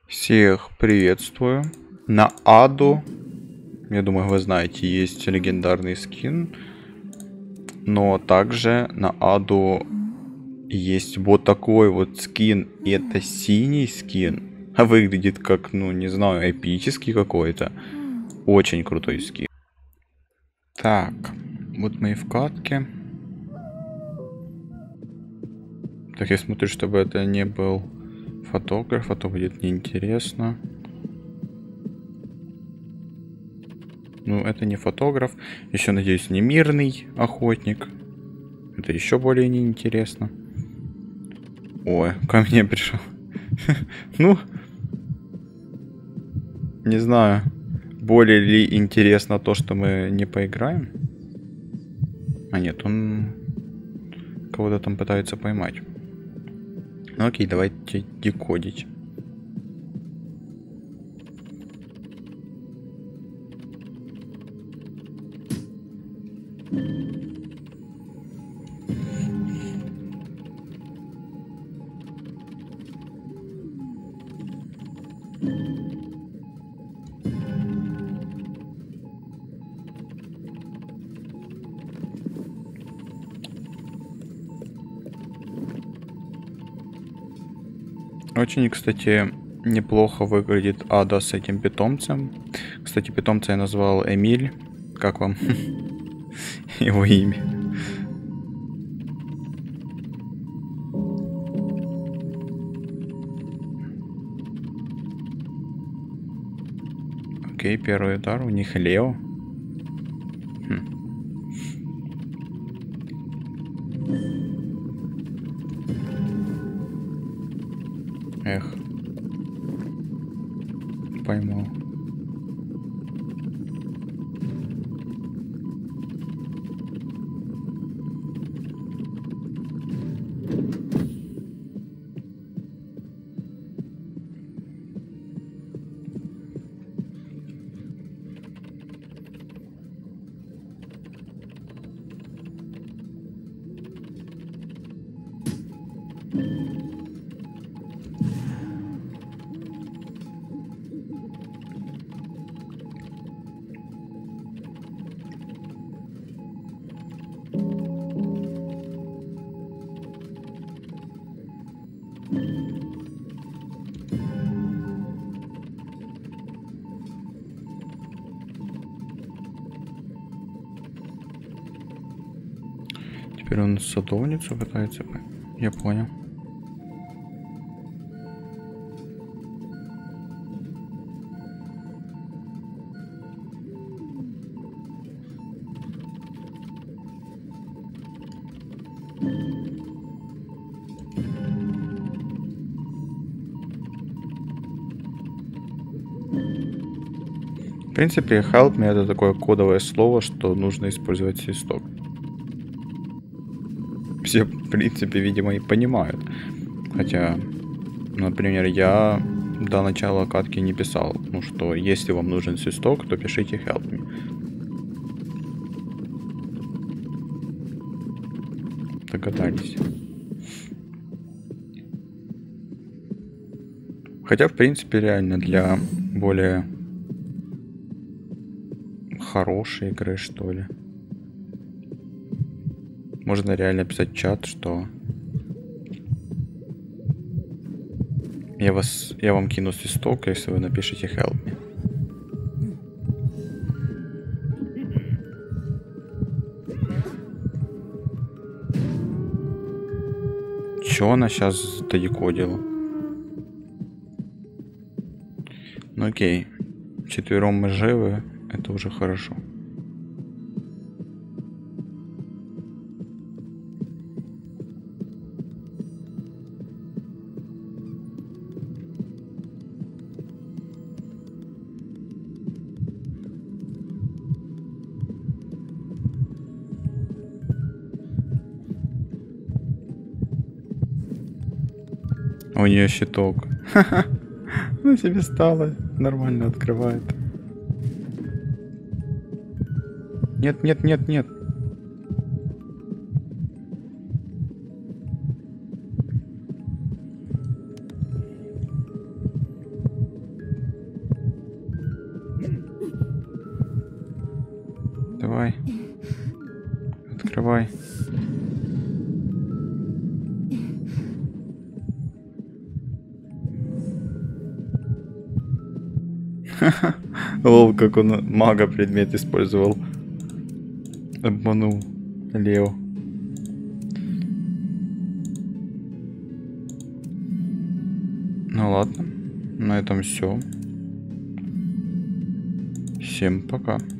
Всех приветствую. На Аду, я думаю, вы знаете, есть легендарный скин. Но также на Аду есть вот такой вот скин. И это синий скин. А выглядит как, ну, не знаю, эпический какой-то. Очень крутой скин. Так, вот мои вкладки. Так, я смотрю, чтобы это не был фотограф, а то будет неинтересно. Ну, это не фотограф. Еще, надеюсь, не мирный охотник. Это еще более неинтересно. Ой, ко мне пришел. Ну, не знаю, более ли интересно то, что мы не поиграем. А нет, он кого-то там пытается поймать. Ну окей, давайте декодить. Очень, кстати, неплохо выглядит Ада с этим питомцем. Кстати, питомца я назвал Эмиль. Как вам его имя? Окей, первый удар. У них Лео. Эх. Поймал. Теперь он садовницу пытается. Я понял. В принципе, help me это такое кодовое слово, что нужно использовать свисток. Все, в принципе, видимо, и понимают. Хотя, например, я до начала катки не писал, ну что, если вам нужен свисток, то пишите help me. Догадались. Хотя, в принципе, реально для более хорошей игры, что ли. Можно реально писать в чат, что я вам кину свисток, если вы напишите help me. Чё она сейчас додекодила? Ну окей. Четвером мы живы, это уже хорошо. У нее щиток. Ну себе стало. Нормально открывает. Нет, нет, нет, нет. Открывай. Открывай. Лол, как он мага предмет использовал. Обманул Лео. Ну ладно, на этом все. Всем пока.